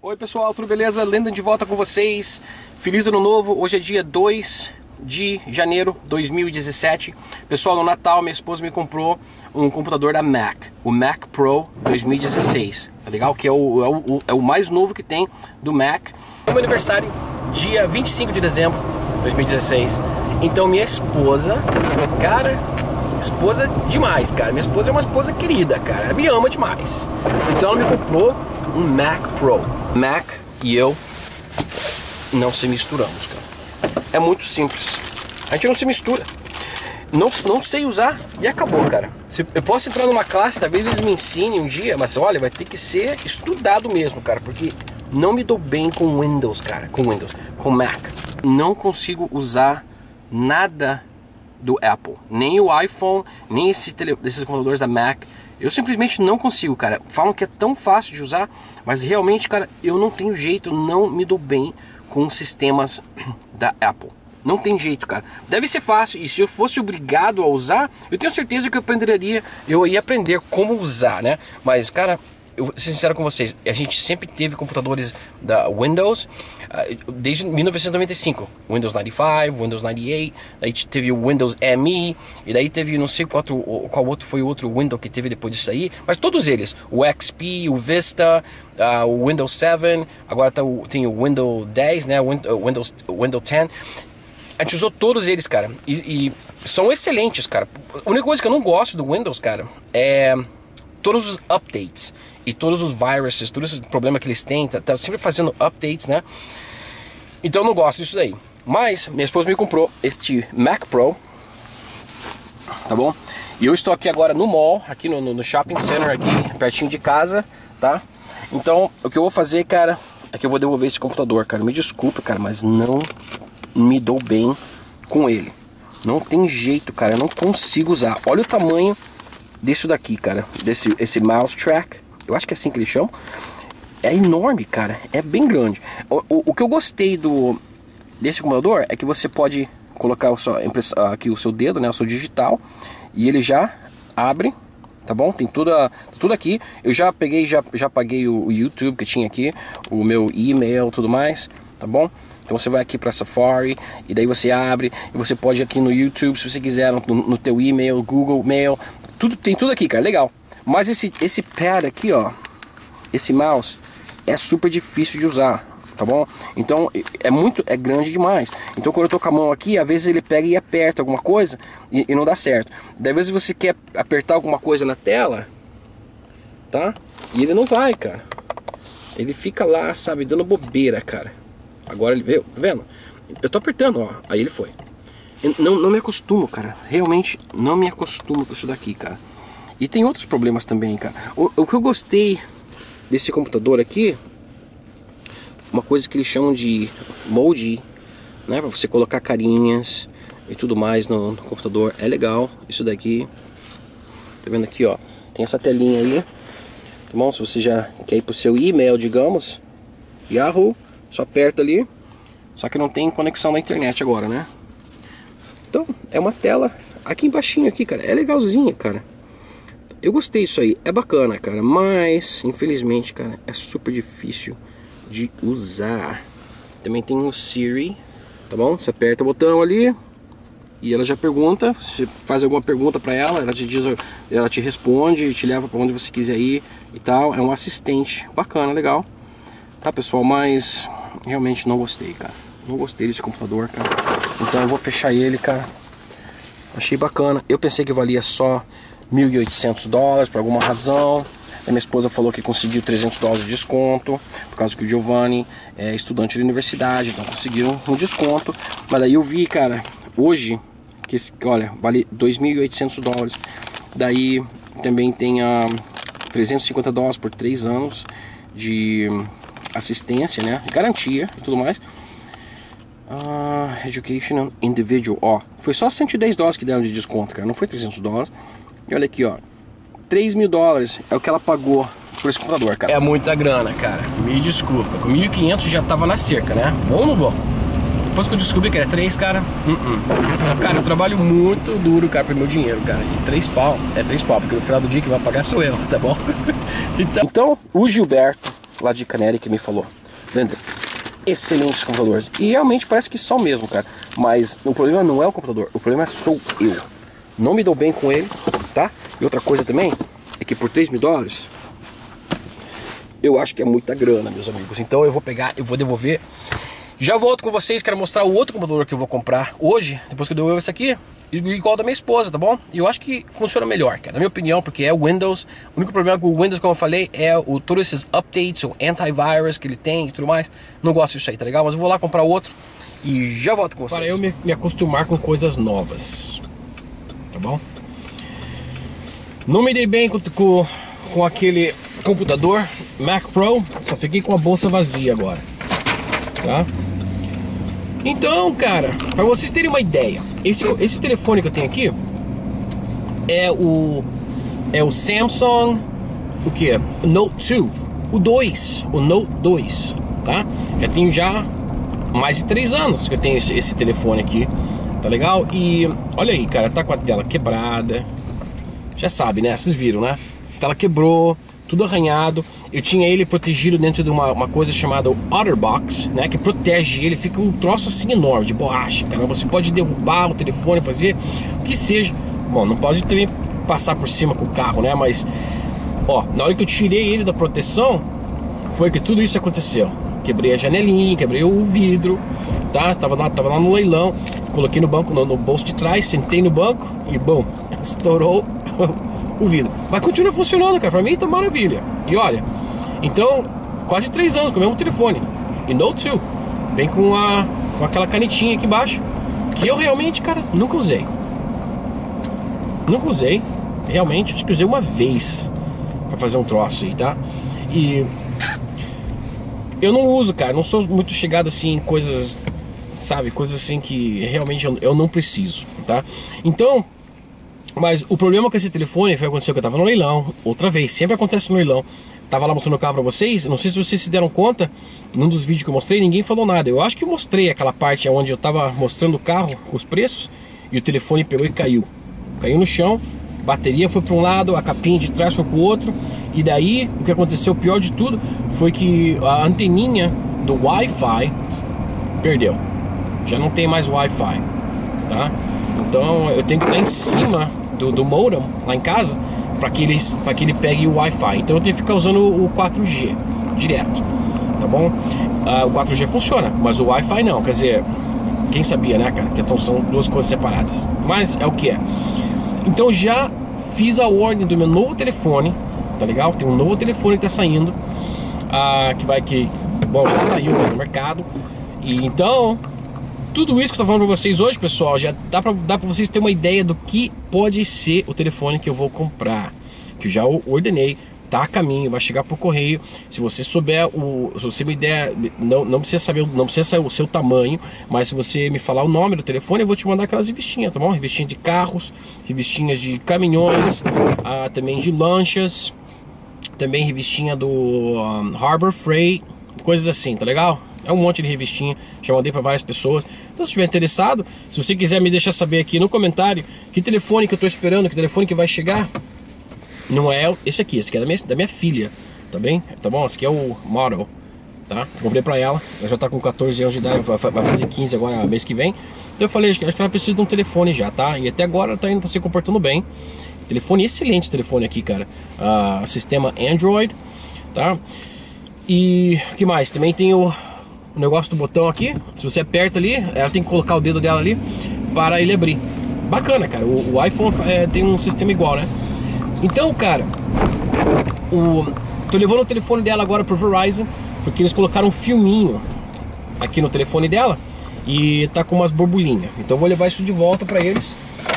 Oi pessoal, tudo beleza? Lenda de volta com vocês. Feliz ano novo, hoje é dia 2 de janeiro de 2017. Pessoal, no Natal minha esposa me comprou um computador da Mac, o Mac Pro 2016, tá legal? Que é o mais novo que tem do Mac. É meu aniversário, dia 25 de dezembro de 2016. Então minha esposa, cara, esposa demais, cara. Minha esposa é uma esposa querida, cara. Ela me ama demais. Então ela me comprou um Mac Pro. Mac e eu não se misturamos, cara. É muito simples. A gente não se mistura. Não sei usar e acabou, cara. Eu posso entrar numa classe, talvez eles me ensinem um dia, mas olha, vai ter que ser estudado mesmo, cara, porque não me dou bem com Windows, cara. Com Mac. Não consigo usar nada do Apple. Nem o iPhone, nem desses computadores da Mac. Eu simplesmente não consigo, cara. Falam que é tão fácil de usar, mas realmente, cara, eu não tenho jeito, não me dou bem com sistemas da Apple. Não tem jeito, cara. Deve ser fácil, e se eu fosse obrigado a usar, eu tenho certeza que eu ia aprender como usar, né? Mas, cara, eu vou ser sincero com vocês, a gente sempre teve computadores da Windows desde 1995, Windows 95, Windows 98, daí teve o Windows ME, e daí teve não sei qual outro foi o outro Windows que teve depois disso aí, mas todos eles, o XP, o Vista, o Windows 7, agora tem o Windows 10, né, Windows 10, a gente usou todos eles, cara, e são excelentes, cara. A única coisa que eu não gosto do Windows, cara, é todos os updates e todos os viruses, todo esse problema que eles têm, tá sempre fazendo updates, né? Então eu não gosto disso daí. Mas minha esposa me comprou este Mac Pro, tá bom? E eu estou aqui agora no mall, aqui no shopping center, aqui pertinho de casa, tá? Então o que eu vou fazer, cara, é que eu vou devolver esse computador, cara. Me desculpa, cara, mas não me dou bem com ele. Não tem jeito, cara, eu não consigo usar. Olha o tamanho disso daqui, cara, esse mouse track, eu acho que é assim que eles chamam. É enorme, cara, é bem grande. O que eu gostei desse computador é que você pode colocar aqui o seu dedo, né, o seu digital, e ele já abre, tá bom? Tem tudo aqui. Eu já paguei o YouTube que tinha aqui, o meu e-mail, tudo mais, tá bom? Então você vai aqui para Safari e daí você abre e você pode ir aqui no YouTube se você quiser, no teu e-mail, Google Mail, tem tudo aqui, cara, legal. Mas esse pad aqui, ó, esse mouse é super difícil de usar, tá bom? Então é grande demais. Então quando eu tô com a mão aqui, às vezes ele pega e aperta alguma coisa e não dá certo. Daí às vezes você quer apertar alguma coisa na tela, tá? E ele não vai, cara. Ele fica lá, sabe, dando bobeira, cara. Agora ele veio, tá vendo? Eu tô apertando, ó, aí ele foi. Não me acostumo, cara. Realmente não me acostumo com isso daqui, cara. E tem outros problemas também, cara. O que eu gostei desse computador aqui, uma coisa que eles chamam de Modi, né? Pra você colocar carinhas e tudo mais no computador. É legal isso daqui. Tá vendo aqui, ó? Tem essa telinha aí. Tá bom? Se você já quer ir pro seu e-mail, digamos, Yahoo, só aperta ali. Só que não tem conexão na internet agora, né? Então, é uma tela aqui embaixinho aqui, cara. É legalzinha, cara. Eu gostei disso aí. É bacana, cara. Mas, infelizmente, cara, é super difícil de usar. Também tem o Siri, tá bom? Você aperta o botão ali e ela já pergunta. Você faz alguma pergunta pra ela, ela te responde, te leva pra onde você quiser ir e tal. É um assistente bacana, legal. Tá, pessoal? Mas realmente não gostei, cara. Não gostei desse computador, cara. Então eu vou fechar ele, cara. Achei bacana. Eu pensei que valia só $1.800 por alguma razão. A minha esposa falou que conseguiu $300 de desconto, por causa que o Giovanni é estudante de universidade, então conseguiu um desconto. Mas daí eu vi, cara, hoje, que olha, vale $2.800. Daí também tem $350 por 3 anos de assistência, né, garantia e tudo mais. Education Individual, ó, foi só $110 que deram de desconto, cara, não foi $300. E olha aqui, ó, $3.000 é o que ela pagou por esse computador, cara. É muita grana, cara, me desculpa. Com 1.500 já tava na cerca, né? Vou ou não vou? Depois que eu descobri que era 3, cara, cara, eu trabalho muito duro, cara, pro meu dinheiro, cara. E 3 pau, é 3 pau, porque no final do dia que vai pagar sou eu, tá bom? Então o Gilberto lá de Canary que me falou: Leandro, excelentes computadores. E realmente parece que são mesmo, cara. Mas o problema não é o computador, o problema sou eu. Não me dou bem com ele, tá? E outra coisa também é que por $3.000 eu acho que é muita grana, meus amigos. Então eu vou pegar, eu vou devolver. Já volto com vocês, quero mostrar o outro computador que eu vou comprar hoje, depois que eu devolver esse aqui, igual da minha esposa, tá bom? E eu acho que funciona melhor, cara, na minha opinião, porque é o Windows. O único problema com o Windows, como eu falei, é todos esses updates, o antivirus que ele tem e tudo mais. Não gosto disso aí, tá legal? Mas eu vou lá comprar outro e já volto com vocês. Para eu me acostumar com coisas novas, tá bom? Não me dei bem com aquele computador Mac Pro, só fiquei com a bolsa vazia agora, tá? Então, cara, para vocês terem uma ideia, esse telefone que eu tenho aqui é o Samsung, o que? Note 2, o Note 2, tá? Já tenho mais de 3 anos que eu tenho esse telefone aqui, tá legal? E olha aí, cara, tá com a tela quebrada, já sabe, né? Vocês viram, né? A tela quebrou, tudo arranhado. Eu tinha ele protegido dentro de uma coisa chamada OtterBox, né? Que protege ele, fica um troço assim enorme, de borracha, cara. Você pode derrubar o telefone, fazer o que seja. Bom, não pode também passar por cima com o carro, né? Mas, ó, na hora que eu tirei ele da proteção, foi que tudo isso aconteceu. Quebrei a janelinha, quebrei o vidro, tá? Tava lá no leilão, coloquei no banco, no bolso de trás, sentei no banco e, bom, estourou o vidro. Mas continua funcionando, cara, pra mim tá maravilha. E olha, então, quase 3 anos com o mesmo telefone. E Note 2, vem com aquela canetinha aqui embaixo, que eu realmente, cara, nunca usei. Nunca usei, realmente, acho que usei uma vez pra fazer um troço aí, tá? E eu não uso, cara, não sou muito chegado assim em coisas, sabe, coisas assim que realmente eu não preciso, tá? Então, mas o problema com esse telefone foi acontecer que eu tava no leilão, outra vez, sempre acontece no leilão. Tava lá mostrando o carro pra vocês, não sei se vocês se deram conta, num dos vídeos que eu mostrei, ninguém falou nada. Eu acho que eu mostrei aquela parte onde eu tava mostrando o carro com os preços e o telefone pegou e caiu. Caiu no chão, bateria foi para um lado, a capinha de trás foi pro outro. E daí, o que aconteceu, o pior de tudo, foi que a anteninha do Wi-Fi perdeu. Já não tem mais Wi-Fi, tá? Então eu tenho que estar em cima do modem lá em casa para que ele pegue o Wi-Fi. Então eu tenho que ficar usando o 4G direto, tá bom? O 4G funciona, mas o Wi-Fi não. Quer dizer, quem sabia, né, cara? Que são duas coisas separadas. Mas é o que é. Então já fiz a ordem do meu novo telefone, tá legal? Tem um novo telefone que tá saindo, bom, já saiu no mercado. E então, tudo isso que eu tô falando pra vocês hoje, pessoal, já dá pra vocês terem uma ideia do que pode ser o telefone que eu vou comprar, que eu já ordenei, tá a caminho, vai chegar por correio. Se você souber, se você me der, não precisa saber, não precisa saber o seu tamanho, mas se você me falar o nome do telefone, eu vou te mandar aquelas revistinhas, tá bom? Revistinha de carros, revistinhas de caminhões, também de lanchas, também revistinha do Harbor Freight, coisas assim, tá legal? É um monte de revistinha, já mandei para várias pessoas. Então, se estiver interessado, se você quiser me deixar saber aqui no comentário que telefone que eu tô esperando, que telefone que vai chegar. Não é esse aqui é da minha filha, tá bem? Tá bom? Esse aqui é o Model, tá? Comprei pra ela já tá com 14 anos de idade, vai fazer 15 agora, mês que vem. Então eu falei, acho que ela precisa de um telefone já, tá? E até agora ela tá se comportando bem. Telefone, excelente telefone aqui, cara. Sistema Android, tá? E o que mais? Também tem o negócio do botão aqui. Se você aperta ali, ela tem que colocar o dedo dela ali para ele abrir. Bacana, cara. O iPhone tem um sistema igual, né? Então, cara, tô levando o telefone dela agora pro Verizon, porque eles colocaram um filminho aqui no telefone dela e tá com umas borbulhinhas. Então eu vou levar isso de volta pra eles.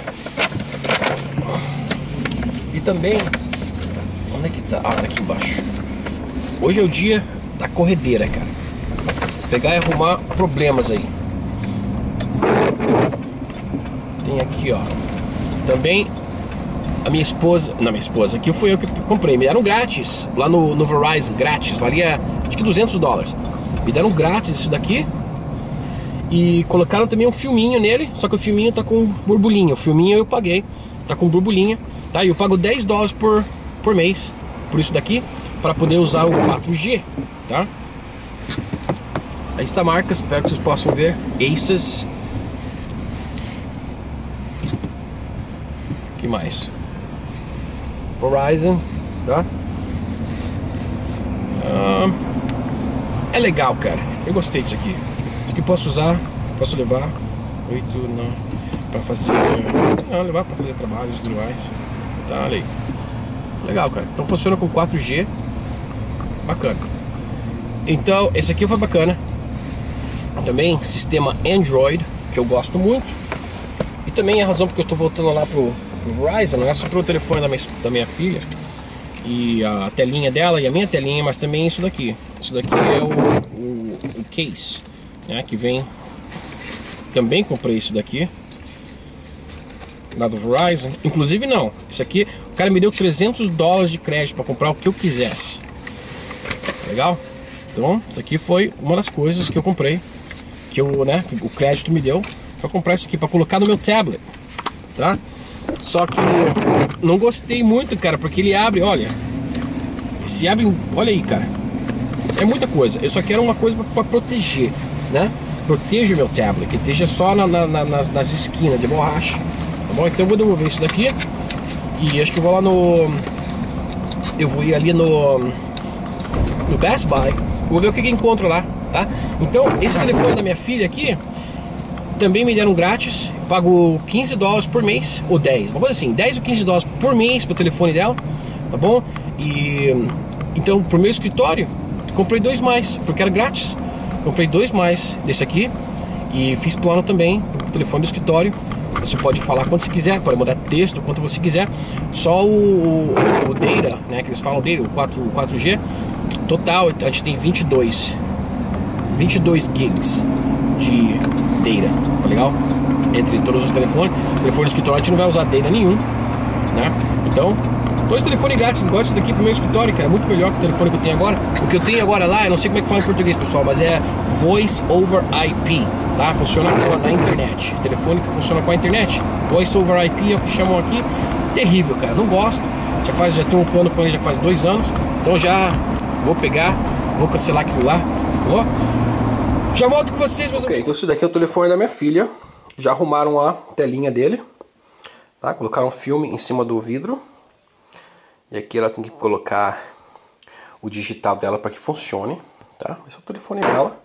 E também, onde é que tá? Tá aqui embaixo. Hoje é o dia da corredeira, cara. Pegar e arrumar problemas aí. Tem aqui, ó. Também a minha esposa, aqui fui eu que comprei, me deram grátis lá no Verizon, grátis, valia acho que $200. Me deram grátis isso daqui. E colocaram também um filminho nele, só que o filminho tá com borbulhinha. O filminho eu paguei, tá com borbulhinha, tá? E eu pago $10 por mês por isso daqui, para poder usar o 4G, tá? Aí está a marca, espero que vocês possam ver. Asus. Que mais? Verizon, tá? É legal, cara. Eu gostei disso aqui. Isso aqui posso usar, posso levar. 8, não. Pra fazer. Não, levar pra fazer trabalhos e tudo mais. Tá, olha aí. Legal, cara. Então funciona com 4G. Bacana. Então, esse aqui foi bacana. Também sistema Android, que eu gosto muito. E também a razão porque eu estou voltando lá pro Verizon, não é só pro telefone da minha filha e a telinha dela e a minha telinha, mas também isso daqui. Isso daqui é o case, né, que vem. Também comprei isso daqui lá do Verizon. Inclusive não, isso aqui o cara me deu $300 de crédito para comprar o que eu quisesse. Legal? Então isso aqui foi uma das coisas que eu comprei, que o crédito me deu para comprar isso aqui, para colocar no meu tablet, tá? Só que não gostei muito, cara, porque ele abre, olha, se abre, olha aí, cara, é muita coisa. Eu só quero uma coisa para proteger, né? Proteja o meu tablet, que esteja só nas esquinas de borracha, tá bom? Então eu vou devolver isso daqui e acho que eu vou lá eu vou ir ali no Best Buy, vou ver o que eu encontro lá, tá? Então esse telefone da minha filha aqui também me deram grátis. Pago $15 por mês, ou 10, uma coisa assim, 10 ou $15 por mês pro telefone dela, tá bom? E então pro meu escritório comprei 2 mais, porque era grátis. Comprei 2 mais desse aqui e fiz plano também pro telefone do escritório. Você pode falar quando você quiser, pode mandar texto quanto você quiser. Só o data, né, que eles falam data, o 4G total, a gente tem 22 gigs de data, tá legal? Entre todos os telefones. O telefone do escritório a gente não vai usar data nenhum, né? Então, 2 telefones grátis. Gosto desse daqui pro meu escritório, cara. É muito melhor que o telefone que eu tenho agora. O que eu tenho agora lá, eu não sei como é que fala em português, pessoal, mas é Voice over IP, tá? Funciona na internet. Telefone que funciona com a internet. Voice over IP é o que chamam aqui. Terrível, cara. Não gosto. Já tenho um plano com ele já faz 2 anos. Então já vou pegar, vou cancelar aquilo lá. Falou? Já volto com vocês, meus amigos. Então esse daqui é o telefone da minha filha. Já arrumaram a telinha dele, tá? Colocaram um filme em cima do vidro. E aqui ela tem que colocar o digital dela para que funcione, tá? Esse é o telefone dela.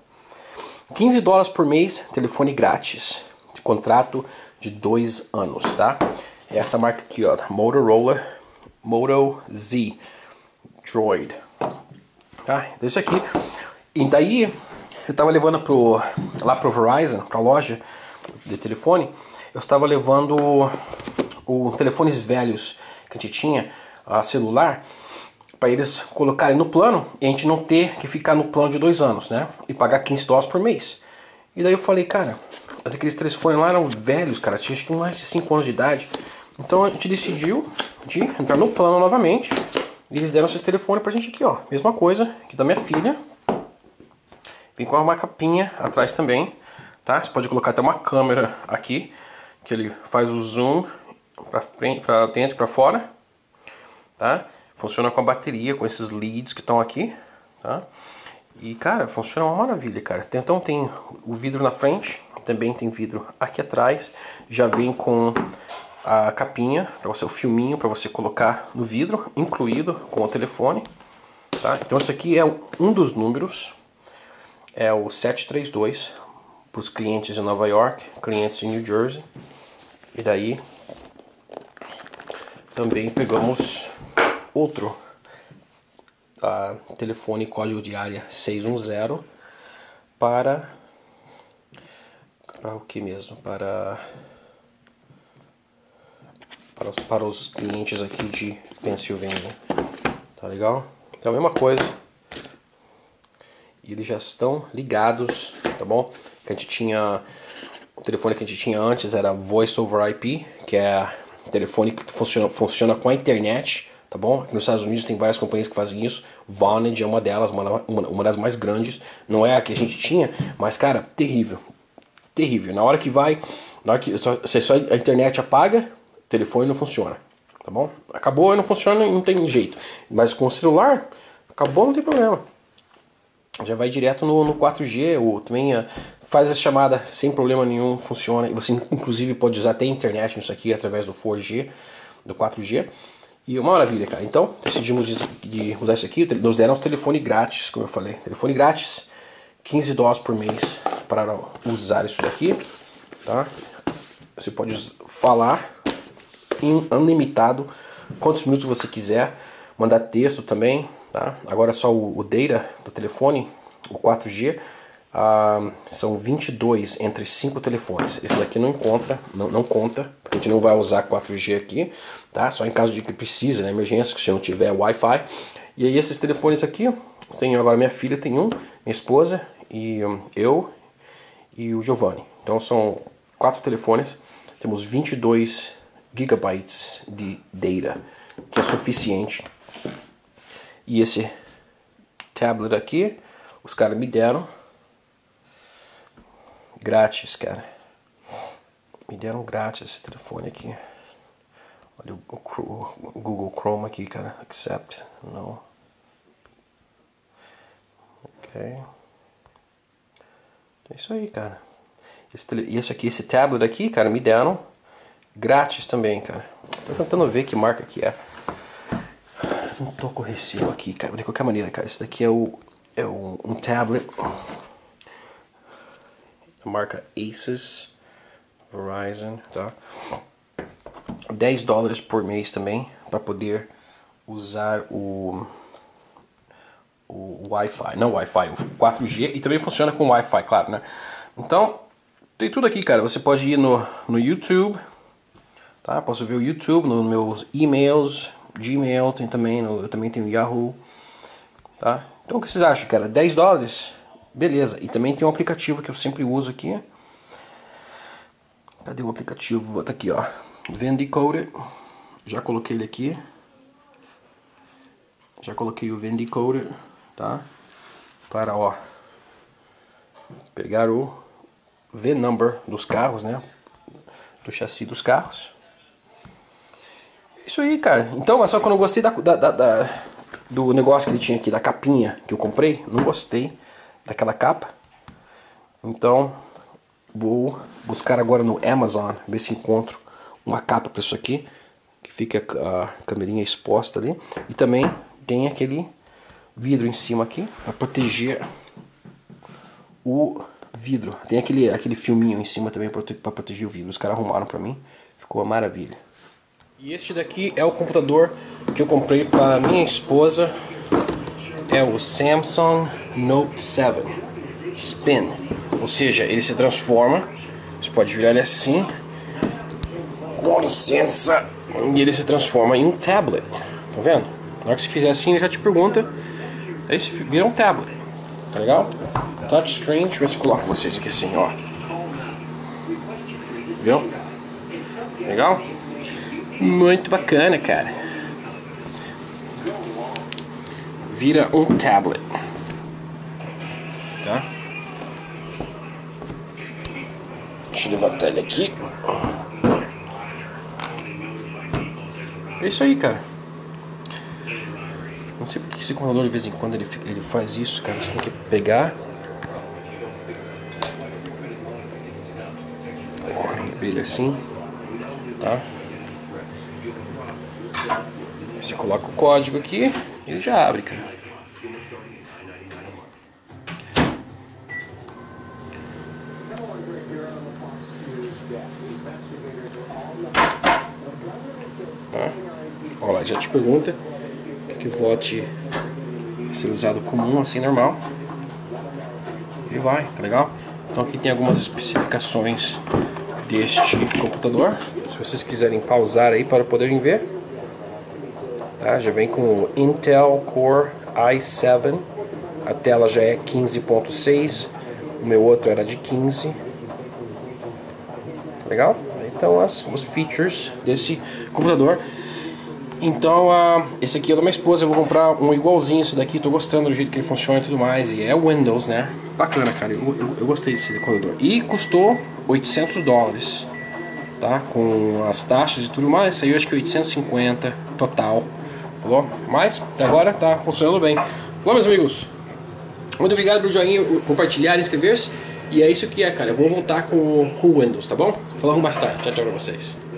$15 por mês, telefone grátis. Contrato de 2 anos, tá? É essa marca aqui, ó, Motorola Moto Z Droid. Tá? Então isso aqui. E daí eu tava levando lá pro Verizon, pra loja de telefone. Eu estava levando os telefones velhos que a gente tinha, a celular, para eles colocarem no plano e a gente não ter que ficar no plano de 2 anos, né? E pagar $15 por mês. E daí eu falei, cara, aqueles telefones lá eram velhos, cara, tinha acho que mais de 5 anos de idade. Então a gente decidiu de entrar no plano novamente. E eles deram esse telefone pra gente aqui, ó. Mesma coisa que da minha filha. Vem com uma capinha atrás também, tá? Você pode colocar até uma câmera aqui, que ele faz o zoom pra frente, pra dentro e pra fora, tá? Funciona com a bateria, com esses leads que estão aqui, tá? E, cara, funciona uma maravilha, cara. Então tem o vidro na frente, também tem vidro aqui atrás. Já vem com a capinha, para você, o filminho para você colocar no vidro, incluído com o telefone, tá? Então esse aqui é um dos números, é o 732 para os clientes de Nova York, clientes em New Jersey. E daí também pegamos outro telefone código de área 610 para o que mesmo? Para os clientes aqui de Pensilvânia, tá legal? Então a mesma coisa, e eles já estão ligados, tá bom? Que a gente tinha, o telefone que a gente tinha antes era Voice over IP, que é telefone que funciona com a internet, tá bom? Aqui nos Estados Unidos tem várias companhias que fazem isso. Vonage é uma delas, uma das mais grandes. Não é a que a gente tinha, mas cara, terrível. Terrível. Na hora que a internet apaga, o telefone não funciona, tá bom? Acabou, não funciona, não tem jeito. Mas com o celular, Acabou, não tem problema. Já vai direto no 4G, ou também faz a chamada sem problema nenhum, funciona. E você inclusive pode usar até a internet nisso aqui através do 4G, do 4G. E uma maravilha, cara. Então, decidimos de usar isso aqui. Nos deram um telefone grátis, como eu falei. Telefone grátis, $15 por mês para usar isso daqui, tá? Você pode falar ilimitado, quantos minutos você quiser, mandar texto também, tá? Agora só o data do telefone, o 4G, são 22 entre 5 telefones. Esse daqui não conta, porque a gente não vai usar 4G aqui, tá? Só em caso de que precise, né, emergência, se não tiver Wi-Fi. E aí esses telefones aqui, tem agora minha filha tem um, minha esposa e eu e o Giovanni. Então são 4 telefones, temos 22 gigabytes de data, que é suficiente. E esse tablet aqui, os caras me deram grátis, cara. Me deram grátis esse telefone aqui. Olha o Google Chrome aqui, cara. Accept. Não. Ok. É isso aí, cara. Esse tablet aqui, cara, me deram grátis também, cara. Tô tentando ver que marca que é. Não tô com recibo aqui, cara. De qualquer maneira, cara, esse daqui é um tablet. A marca Asus, Verizon, tá? $10 por mês também, para poder usar o Wi-Fi, não Wi-Fi, o 4G, e também funciona com Wi-Fi, claro, né? Então, tem tudo aqui, cara. Você pode ir no YouTube, tá? Posso ver o YouTube nos meus e-mails, Gmail, tem também, eu também tenho Yahoo, tá? Então o que vocês acham, cara? $10? Beleza. E também tem um aplicativo que eu sempre uso aqui. Cadê o aplicativo? Tá aqui, ó. Vendicoder. Já coloquei ele aqui. Já coloquei o Vendicoder, tá? Para, ó, pegar o VIN-Number dos carros, né? Do chassi dos carros. Isso aí, cara. Então, mas só que eu não gostei do negócio que ele tinha aqui, da capinha que eu comprei. Não gostei daquela capa. Então, vou buscar agora no Amazon, ver se encontro uma capa para isso aqui, que fica a câmerinha exposta ali. E também tem aquele vidro em cima aqui, para proteger o vidro. Tem aquele filminho em cima também para proteger o vidro. Os caras arrumaram para mim, ficou uma maravilha. E este daqui é o computador que eu comprei para minha esposa. É o Samsung Note 7 Spin. Ou seja, ele se transforma. Você pode virar ele assim. Com licença. E ele se transforma em um tablet. Tá vendo? Na hora que você fizer assim, ele já te pergunta. Aí você vira um tablet. Tá legal? Touchscreen. Deixa eu ver se eu coloco vocês aqui assim, ó. Viu? Legal? Muito bacana, cara. Vira um tablet. Tá? Deixa eu levantar ele aqui. É isso aí, cara. Não sei porque esse computador de vez em quando ele faz isso, cara. Você tem que pegar. Abrir ele assim. Tá? Você coloca o código aqui e ele já abre, cara. Olha lá, já te pergunta que o vote ser usado comum, assim, normal. E vai, tá legal? Então aqui tem algumas especificações deste computador. Se vocês quiserem pausar aí para poderem ver, tá? Já vem com o Intel Core i7. A tela já é 15.6. O meu outro era de 15. Tá legal? Então os features desse computador. Então esse aqui é da minha esposa. Eu vou comprar um igualzinho esse daqui. Tô gostando do jeito que ele funciona e tudo mais. E é Windows, né? Bacana, cara. Eu gostei desse computador. E custou $800, tá? Com as taxas e tudo mais, saiu acho que 850 total, falou? Mas até agora tá funcionando bem. Bom, meus amigos, muito obrigado pelo joinha, compartilhar, inscrever-se. E é isso que é, cara. Eu vou voltar com o Windows, tá bom? Falamos mais tarde. Tchau, tchau pra vocês.